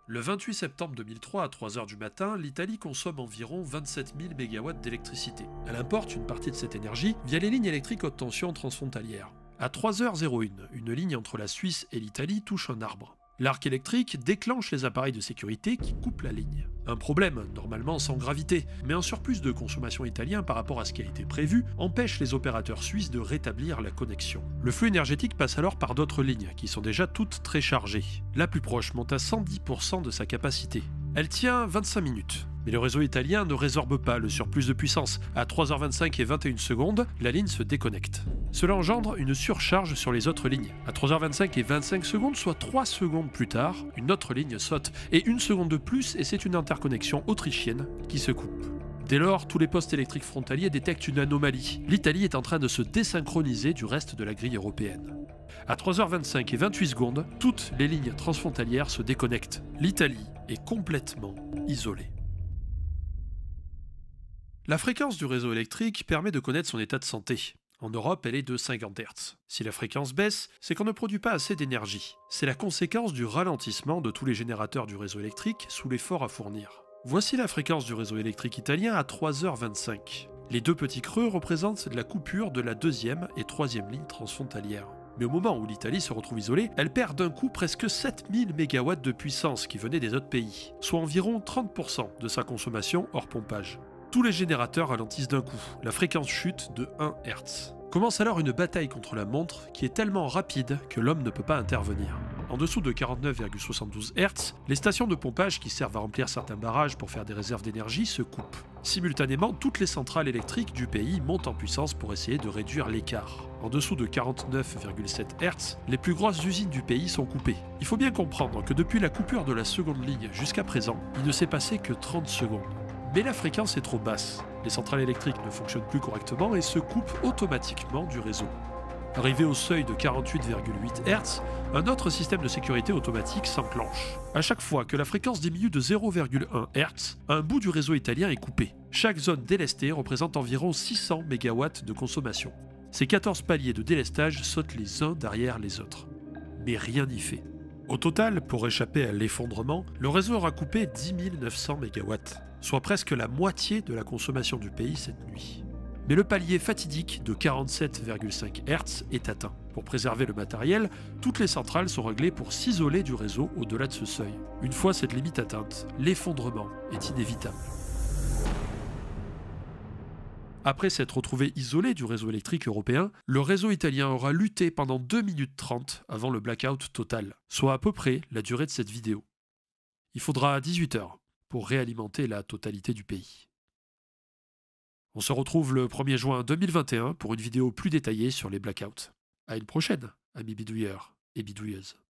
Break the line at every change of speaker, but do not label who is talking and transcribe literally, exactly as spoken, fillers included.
Le vingt-huit septembre deux mille trois, à trois heures du matin, l'Italie consomme environ vingt-sept mille mégawatts d'électricité. Elle importe une partie de cette énergie via les lignes électriques haute tension transfrontalières. À trois heures une, une ligne entre la Suisse et l'Italie touche un arbre. L'arc électrique déclenche les appareils de sécurité qui coupent la ligne. Un problème, normalement sans gravité, mais un surplus de consommation italien par rapport à ce qui a été prévu empêche les opérateurs suisses de rétablir la connexion. Le flux énergétique passe alors par d'autres lignes, qui sont déjà toutes très chargées. La plus proche monte à cent dix pour cent de sa capacité. Elle tient vingt-cinq minutes. Mais le réseau italien ne résorbe pas le surplus de puissance. À trois heures vingt-cinq et vingt et une secondes, la ligne se déconnecte. Cela engendre une surcharge sur les autres lignes. À trois heures vingt-cinq et vingt-cinq secondes, soit trois secondes plus tard, une autre ligne saute. Et une seconde de plus, et c'est une interconnexion autrichienne qui se coupe. Dès lors, tous les postes électriques frontaliers détectent une anomalie. L'Italie est en train de se désynchroniser du reste de la grille européenne. À trois heures vingt-cinq et vingt-huit secondes, toutes les lignes transfrontalières se déconnectent. L'Italie est complètement isolée. La fréquence du réseau électrique permet de connaître son état de santé. En Europe, elle est de cinquante hertz. Si la fréquence baisse, c'est qu'on ne produit pas assez d'énergie. C'est la conséquence du ralentissement de tous les générateurs du réseau électrique sous l'effort à fournir. Voici la fréquence du réseau électrique italien à trois heures vingt-cinq. Les deux petits creux représentent la coupure de la deuxième et troisième ligne transfrontalière. Mais au moment où l'Italie se retrouve isolée, elle perd d'un coup presque sept mille mégawatts de puissance qui venaient des autres pays, soit environ trente pour cent de sa consommation hors pompage. Tous les générateurs ralentissent d'un coup, la fréquence chute de un hertz. Commence alors une bataille contre la montre qui est tellement rapide que l'homme ne peut pas intervenir. En dessous de quarante-neuf virgule soixante-douze hertz, les stations de pompage qui servent à remplir certains barrages pour faire des réserves d'énergie se coupent. Simultanément, toutes les centrales électriques du pays montent en puissance pour essayer de réduire l'écart. En dessous de quarante-neuf virgule sept hertz, les plus grosses usines du pays sont coupées. Il faut bien comprendre que depuis la coupure de la seconde ligne jusqu'à présent, il ne s'est passé que trente secondes. Mais la fréquence est trop basse. Les centrales électriques ne fonctionnent plus correctement et se coupent automatiquement du réseau. Arrivé au seuil de quarante-huit virgule huit hertz, un autre système de sécurité automatique s'enclenche. À chaque fois que la fréquence diminue de zéro virgule un hertz, un bout du réseau italien est coupé. Chaque zone délestée représente environ six cents mégawatts de consommation. Ces quatorze paliers de délestage sautent les uns derrière les autres. Mais rien n'y fait. Au total, pour échapper à l'effondrement, le réseau aura coupé dix mille neuf cents mégawatts, soit presque la moitié de la consommation du pays cette nuit. Mais le palier fatidique de quarante-sept virgule cinq hertz est atteint. Pour préserver le matériel, toutes les centrales sont réglées pour s'isoler du réseau au-delà de ce seuil. Une fois cette limite atteinte, l'effondrement est inévitable. Après s'être retrouvé isolé du réseau électrique européen, le réseau italien aura lutté pendant deux minutes trente avant le blackout total, soit à peu près la durée de cette vidéo. Il faudra dix-huit heures pour réalimenter la totalité du pays. On se retrouve le premier juin deux mille vingt et un pour une vidéo plus détaillée sur les blackouts. À une prochaine, amis bidouilleurs et bidouilleuses.